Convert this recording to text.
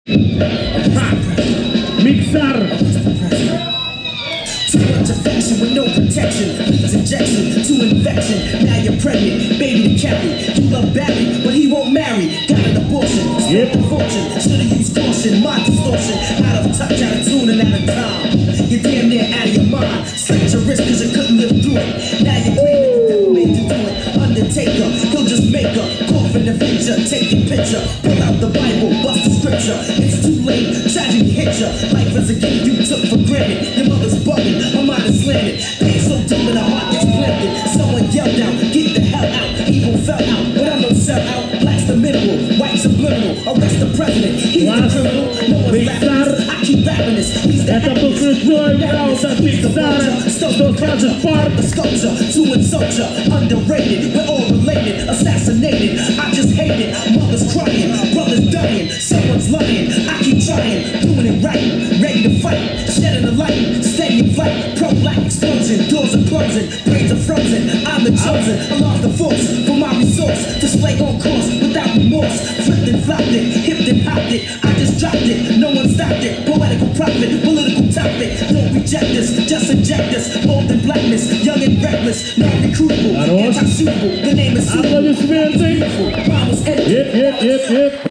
Mixar. Too much affection with no protection. Leads injection to infection. Now you're pregnant, baby to carry. You love Barry, but he won't marry. Got an abortion, spent a fortune. Should've used caution, mind distortion. Out of touch, out of tune, and out of time. You're damn near out of your mind. Slit your wrist cause you couldn't live through it. Now you're claiming the devil made you do it. Undertaker, he'll just make her. Cough in the future, take your picture. Pull out the Bible, bust the scripture. It's too late, tragedy hit ya. Life is a gift you took for granted. Your mother's bugging, her mind is slanted. Pain so deep in her heart gets planted. Someone yelled out, get the hell out. Evil fell out, but I'm no sell out. Black's the mineral, white subliminal. Arrest the president, he's the criminal. No one's laughing, I keep rapping this. He's the Pokrój Brausa Mixara. Stone culture, part of the sculpture. To insult ya, underrated. We're all related, assassinated. I just hate it. Mother's crying, brother's dying. Someone's lying. I keep trying, doing it right. Ready to fight, shedding the light. Stay in flight, pro-black explosion. Doors are closing, brains are frozen. I'm the chosen, I lost the force for my resource. Display on course without remorse. Flipped and flopped it, hipped and hopped it. I just dropped it, no one stopped it. Poetical prophet, political topic. Don't reject this, just inject this. Old and blackness, young and reckless. Non-recruitable, anti-suitable. The name is suitable. Aplausos, Yep.